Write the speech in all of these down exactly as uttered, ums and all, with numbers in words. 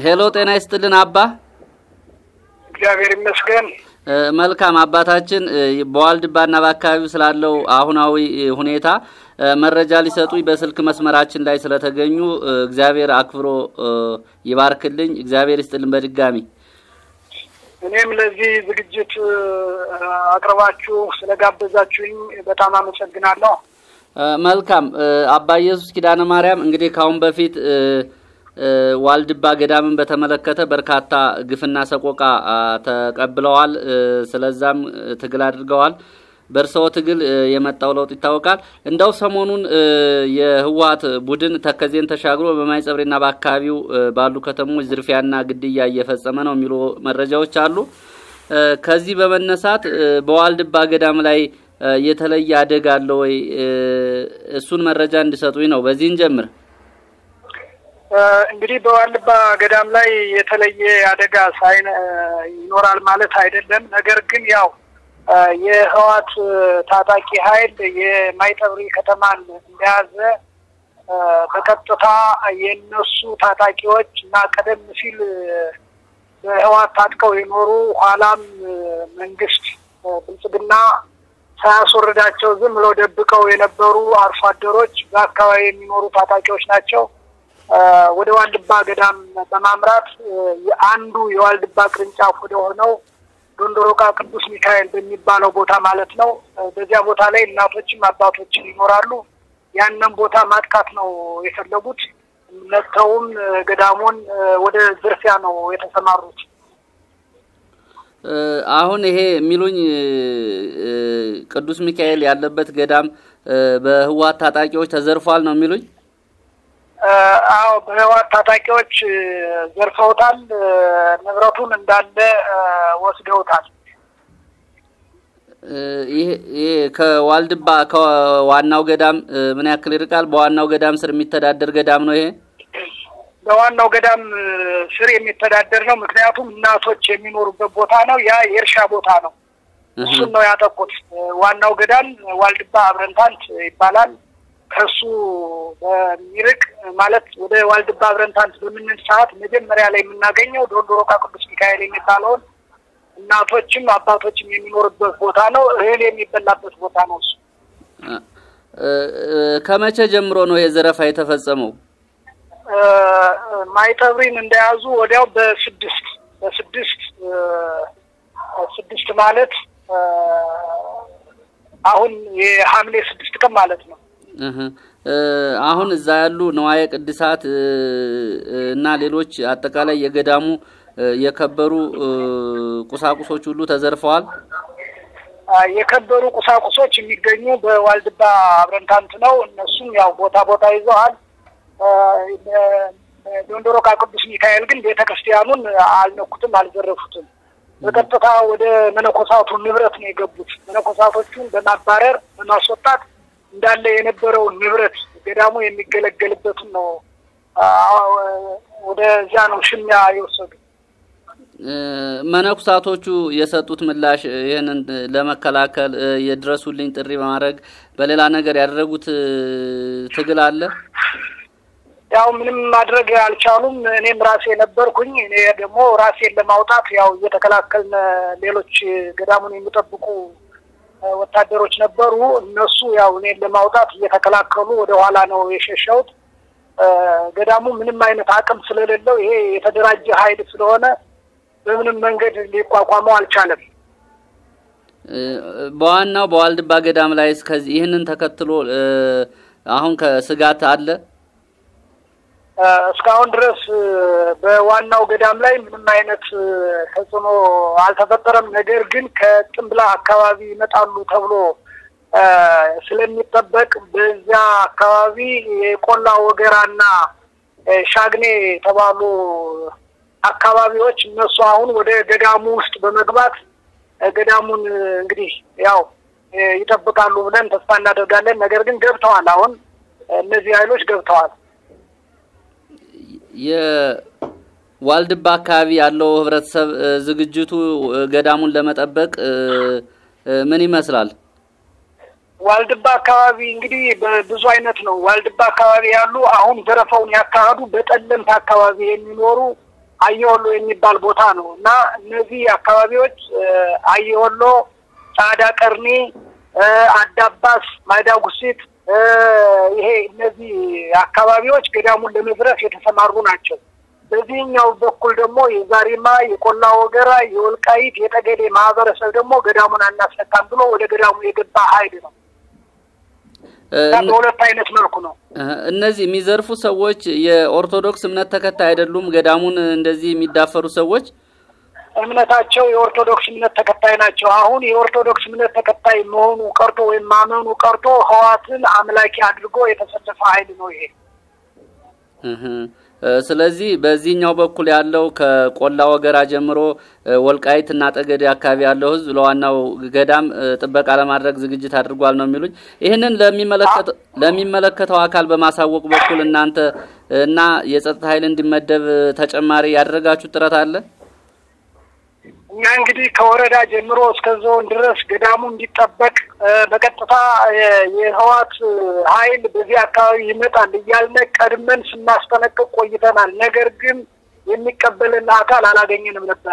ሄሎ ጤና ይስጥልን አባ እግዚአብሔር ይመስገን መልካም አባታችን በዋልድባና በአካባቢው ስላለው አሁናዊ ሁኔታ መረጃ ሊሰጡኝ በስልክ መስመራችን ላይ ስለተገኙ እግዚአብሔር አክብሮ ይባርክልኝ እግዚአብሔር ይስጥልን በድጋሚ እኔም ለዚህ ዝግጅት አቅርባችሁ ስለጋበዛችሁኝ በጣም አመሰግናለሁ መልካም አባ ኢየሱስ ኪዳነ ማርያም እንግዲህ ካሁን በፊት ዋልድባ ገዳምን በተመለከተ በርካታ ግፍና ሰቆቃ ተቀብለዋል ስለዛም ትግል አድርገዋል በርሰው ትግል የመጣው ለውጥ ይታወቃል እንደው ሰሞኑን የህዋት ቡድን ተከዜን ተሻግሮ በማይጸብሬና በአካባቢው ባሉ ከተሞች ዝርፊያና ግድያ እየፈጸመ ነው የሚሉ መረጃዎች አሉ ከዚህ በመነሳት በዋልድባ ገዳም ላይ የተለየ አደጋ አለ ወይ እሱን መረጃ እንዲሰጡኝ ነው በዚህን ጀምር እንግዲህ በዋልድባ ገዳም ላይ የተለየ አደጋ ሳይን ይኖራል ማለት አይደለም ነገር ግን ያው የህዋት ታጣቂ ኃይል የማይጠብሪ ከተማን እንደያዘ በቀጥታ የነሱ ታጣቂዎች እና ቀደም ሲል በህዋት ታጥቀው የኖሩ ኋላም መንግስት ብልጽግና ሳያስወርዳቸው ዝም ብለው ደብቀው የነበሩ አርሶ አደሮች በአካባቢ የሚኖሩ ታጣቂዎች ናቸው ወደ ዋልድባ ገዳም በማምራት የአንዱ የዋልድባ ቅርንጫፍ ወደ ሆነው ዶንዶሮቃ ቅዱስ ሚካኤል በሚባለው ቦታ ማለት ነው በዚያ ቦታ ላይ እናቶችም አባቶችም ይኖራሉ ያንን ቦታ ማጥቃት ነው የፈለጉት ለተውም ገዳሙን ወደ ዝርፊያ ነው የተሰማሩት አሁን ይሄ ሚሉኝ ቅዱስ ሚካኤል ያለበት ገዳም በህዋት ታጣቂዎች ተዘርፏል ነው ሚሉኝ አው በህዋት ታጣቂዎች ዘርፈውታል ንብረቱን እንዳለ ወስደውታል ይሄ ከዋልድባ ከዋናው ገዳም ምን ያክል ይርቃል በዋናው ገዳም ስር የሚተዳደር ገዳም ነው ይሄ በዋናው ገዳም ስር የሚተዳደር ነው ምክንያቱም እናቶች የሚኖሩበት ቦታ ነው ያ የእርሻ ቦታ ነው እሱ ነው ያጠቁት ዋናው ገዳም ዋልድባ አብረንታንት ይባላል ከሱ በሚርቅ ማለት ወደ ዋልድባ አብረንታንት በመንን ሰዓት መጀመሪያ ላይ የምናገኘው ዶንዶሮቃ ቅዱስ ሚካኤል የሚባለው እናቶችም አባቶችም የሚኖርበት ቦታ ነው እህል የሚበላበት ቦታ ነው እሱ ከመቼ ጀምሮ ነው የዘረፋ የተፈጸመው ማይጠብሪን እንደያዙ ወዲያው በስድስት በስድስት ስድስት ማለት አሁን የሐምሌ ስድስት ቀን ማለት ነው አሁን እዛ ያሉ ነዋየ ቅድሳት እና ሌሎች አጠቃላይ የገዳሙ የከበሩ ቁሳቁሶች ሁሉ ተዘርፈዋል የከበሩ ቁሳቁሶች የሚገኙ በዋልድባ አብረንታንት ነው እነሱም ያው ቦታ ቦታ ይዘዋል ዶንዶሮቃ ቅዱስ ሚካኤል ግን ቤተክርስቲያኑን አልነኩትም አልዘረፉትም በቀጥታ ወደ መነኮሳቱ ንብረት ነው የገቡት መነኮሳቶቹን በማባረር በማስወጣት እንዳለ የነበረው ንብረት ገዳሙ የሚገለገልበት ነው ወደ ዚያኑ ሽሚያ ይወሰዱ መነኮሳቶቹ የሰጡት ምላሽ ይሄንን ለመከላከል የድረሱልኝ ጥሪ በማድረግ በሌላ ነገር ያደረጉት ትግል አለ ያው ምንም ማድረግ አልቻሉም እኔም ራሴ ነበርኩኝ እኔ ደግሞ ራሴን ለማውጣት ያው እየተከላከልን ሌሎች ገዳሙን የሚጠብቁ ወታደሮች ነበሩ እነሱ ያው እኔን ለማውጣት እየተከላከሉ ወደ ኋላ ነው የሸሸውት ገዳሙ ምንም አይነት አቅም ስለሌለው ይሄ የተደራጀ ኃይል ስለሆነ በምንም መንገድ ሊቋቋመው አልቻለም በዋናው በዋልድባ ገዳም ላይ እስከዚህ ይሄንን ተከትሎ አሁን ከስጋት አለ እስካሁን ድረስ በዋናው ገዳም ላይ ምንም አይነት ተጽዕኖ አልተፈጠረም ነገር ግን ከጥምብላ አካባቢ ይመጣሉ ተብሎ ስለሚጠበቅ በዛ አካባቢ የቆላ ወገራና ሻግኔ ተባሉ አካባቢዎች እነሱ አሁን ወደ ገዳሙ ውስጥ በመግባት ገዳሙን እንግዲህ ያው ይጠብቃሉ ብለን ተስፋ እናደርጋለን ነገር ግን ገብተዋል አሁን እነዚህ ኃይሎች ገብተዋል የዋልድባ አካባቢ ያለው ህብረተሰብ ዝግጅቱ ገዳሙን ለመጠበቅ ምን ይመስላል ዋልድባ አካባቢ እንግዲህ በብዙ አይነት ነው ዋልድባ አካባቢ ያሉ አሁን ዘረፋውን ያካሄዱ በጠለምት አካባቢ የሚኖሩ አየወሎ የሚባል ቦታ ነው እና እነዚህ አካባቢዎች አየወሎ፣ ጻዳ ቀርኒ፣ አዳባስ፣ ማዳጉሲት ይሄ እነዚህ አካባቢዎች ገዳሙን ለመዝረፍ የተሰማሩ ናቸው። በዚህኛው በኩል ደግሞ የዛሪማ፣ የቆላ ወገራ፣ የወልቃይት፣ የጠገዴ ማህበረሰብ ደግሞ ገዳሙን አናስነካም ብሎ ወደ ገዳሙ የገባ ኃይል ነው። በሁለት አይነት መልኩ ነው። እነዚህ የሚዘርፉ ሰዎች የኦርቶዶክስ እምነት ተከታይ አይደሉም? ገዳሙን እንደዚህ የሚዳፈሩ ሰዎች እምነታቸው የኦርቶዶክስ እምነት ተከታይ ናቸው። አሁን የኦርቶዶክስ እምነት ተከታይ መሆኑ ቀርቶ ወይም ማመኑ ቀርቶ ህዋትን አምላኪ አድርጎ የተሰለፈ ኃይል ነው ይሄ። እህ ስለዚህ በዚህኛው በኩል ያለው ከቆላ ወገራ ጀምሮ ወልቃይትና ጠገዴ አካባቢ ያለው ህዝብ ለዋናው ገዳም ጥበቃ ለማድረግ ዝግጅት አድርጓል ነው የሚሉኝ። ይሄንን ለሚመለከተው ለሚመለከተው አካል በማሳወቅ በኩል እናንተ እና የጸጥታ ኃይል እንዲመደብ ተጨማሪ ያደረጋችሁ ጥረት አለ? እኛ እንግዲህ ከወረዳ ጀምሮ እስከ ዞን ድረስ ገዳሙ እንዲጠበቅ በቀጥታ የህዋት ኃይል በዚህ አካባቢ ይመጣል እያልን ቀድመን ስናስጠነቅቅ ቆይተናል። ነገር ግን የሚቀበልን አካል አላገኘንም ነበር።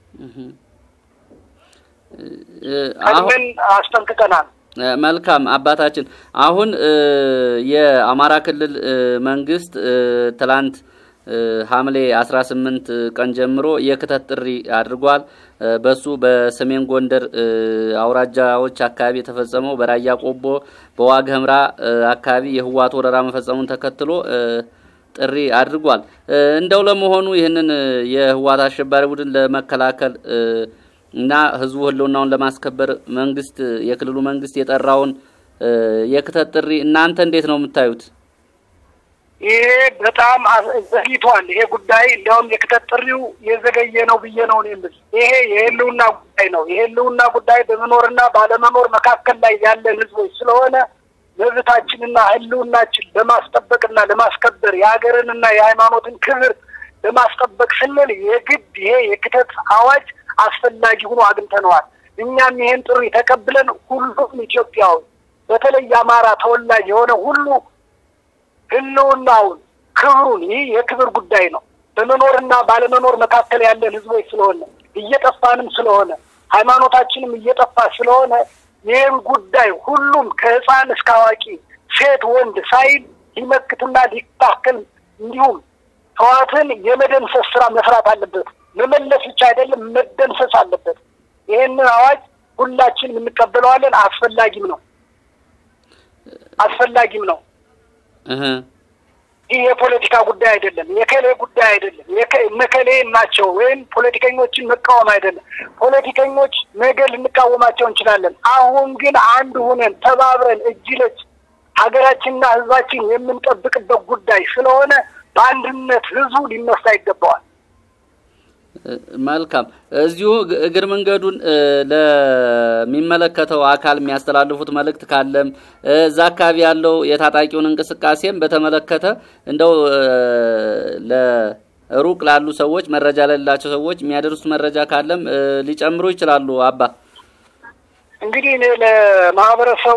ቀድመን አስጠንቅቀናል። መልካም አባታችን፣ አሁን የአማራ ክልል መንግስት ትላንት ሐምሌ አስራ ስምንት ቀን ጀምሮ የክተት ጥሪ አድርጓል። በሱ በሰሜን ጎንደር አውራጃዎች አካባቢ የተፈጸመው በራያ ቆቦ በዋግ ኽምራ አካባቢ የህዋት ወረራ መፈጸሙን ተከትሎ ጥሪ አድርጓል። እንደው ለመሆኑ ይሄንን የህዋት አሸባሪ ቡድን ለመከላከል እና ህዝቡ ህልውናውን ለማስከበር መንግስት የክልሉ መንግስት የጠራውን የክተት ጥሪ እናንተ እንዴት ነው የምታዩት? ይሄ በጣም ዘግይቷል። ይሄ ጉዳይ እንደውም የክተት ጥሪው የዘገየ ነው ብዬ ነው የምልህ። ይሄ የህልውና ጉዳይ ነው። የህልውና ጉዳይ በመኖርና ባለመኖር መካከል ላይ ያለን ህዝቦች ስለሆነ መብታችንና ህልውናችን ለማስጠበቅና ለማስከበር የሀገርንና የሃይማኖትን ክብር ለማስጠበቅ ስንል የግድ ይሄ የክተት አዋጅ አስፈላጊ ሆኖ አግኝተነዋል። እኛም ይሄን ጥሪ ተቀብለን ሁሉም ኢትዮጵያዊ በተለይ አማራ ተወላጅ የሆነ ሁሉ ህልውናውን ክብሩን ይህ የክብር ጉዳይ ነው። በመኖርና ባለመኖር መካከል ያለን ህዝቦች ስለሆነ እየጠፋንም ስለሆነ ሃይማኖታችንም እየጠፋ ስለሆነ ይህን ጉዳይ ሁሉም ከህፃን እስከ አዋቂ ሴት ወንድ ሳይል ሊመክትና ሊታከል እንዲሁም ህዋትን የመደምሰስ ስራ መስራት አለበት። መመለስ ብቻ አይደለም መደምሰስ አለበት። ይሄንን አዋጅ ሁላችንም እንቀበለዋለን። አስፈላጊም ነው አስፈላጊም ነው። እህ ይሄ የፖለቲካ ጉዳይ አይደለም፣ የከሌ ጉዳይ አይደለም። የከሌ ናቸው ወይም ፖለቲከኞችን መቃወም አይደለም። ፖለቲከኞች ነገ ልንቃወማቸው እንችላለን። አሁን ግን አንድ ሆነን ተባብረን እጅ ለእጅ ሀገራችንና ህዝባችን የምንጠብቅበት ጉዳይ ስለሆነ በአንድነት ህዝቡ ሊነሳ ይገባዋል። መልካም እዚሁ እግር መንገዱን ለሚመለከተው አካል የሚያስተላልፉት መልእክት ካለም እዛ አካባቢ ያለው የታጣቂውን እንቅስቃሴም በተመለከተ እንደው ለሩቅ ላሉ ሰዎች መረጃ ለሌላቸው ሰዎች የሚያደርሱት መረጃ ካለም ሊጨምሩ ይችላሉ። አባ እንግዲህ ለማህበረሰቡ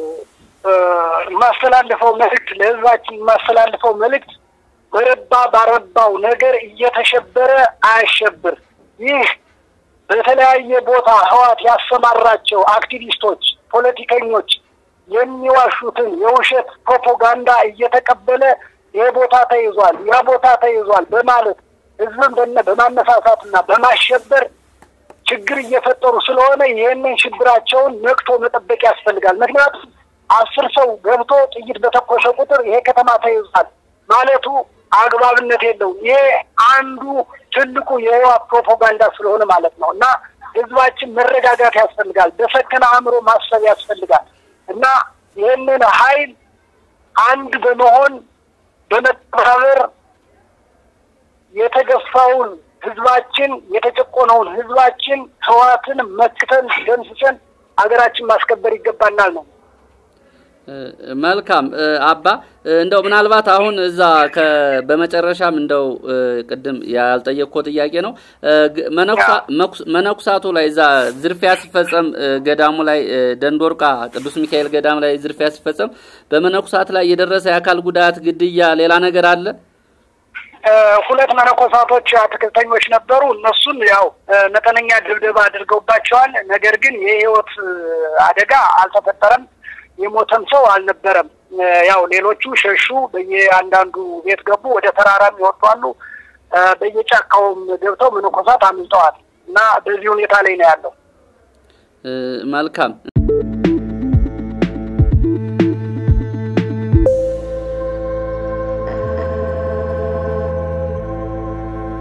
ማስተላለፈው መልእክት ለህዝባችን ማስተላለፈው መልእክት በረባ ባረባው ነገር እየተሸበረ አያሸብር። ይህ በተለያየ ቦታ ህዋት ያሰማራቸው አክቲቪስቶች ፖለቲከኞች የሚዋሹትን የውሸት ፕሮፓጋንዳ እየተቀበለ የቦታ ተይዟል ያ ቦታ ተይዟል በማለት ህዝብን በማነሳሳትና በማሸበር ችግር እየፈጠሩ ስለሆነ ይሄንን ሽብራቸውን ነቅቶ መጠበቅ ያስፈልጋል። ምክንያቱም አስር ሰው ገብቶ ጥይት በተኮሰ ቁጥር ይሄ ከተማ ተይዟል ማለቱ አግባብነት የለውም። ይሄ አንዱ ትልቁ የህዋት ፕሮፓጋንዳ ስለሆነ ማለት ነው እና ህዝባችን መረጋጋት ያስፈልጋል። በሰከነ አእምሮ ማሰብ ያስፈልጋል እና ይሄንን ኃይል አንድ በመሆን በመተባበር የተገፋውን ህዝባችን የተጨቆነውን ህዝባችን ህዋትን መክተን ደምስሰን ሀገራችን ማስከበር ይገባናል ነው። መልካም አባ እንደው ምናልባት አሁን እዛ በመጨረሻም እንደው ቅድም ያልጠየቅኩት ጥያቄ ነው መነኩሳቱ ላይ እዛ ዝርፊያ ሲፈጸም ገዳሙ ላይ ደንዶርቃ ቅዱስ ሚካኤል ገዳም ላይ ዝርፊያ ሲፈጸም በመነኩሳት ላይ የደረሰ የአካል ጉዳት ግድያ ሌላ ነገር አለ? ሁለት መነኮሳቶች አትክልተኞች ነበሩ እነሱን ያው መጠነኛ ድብደባ አድርገውባቸዋል ነገር ግን የህይወት አደጋ አልተፈጠረም የሞተም ሰው አልነበረም ያው ሌሎቹ ሸሹ በየአንዳንዱ ቤት ገቡ ወደ ተራራም ይወጣሉ በየጫካውም ገብተው መነኮሳት አምልጠዋል እና በዚህ ሁኔታ ላይ ነው ያለው መልካም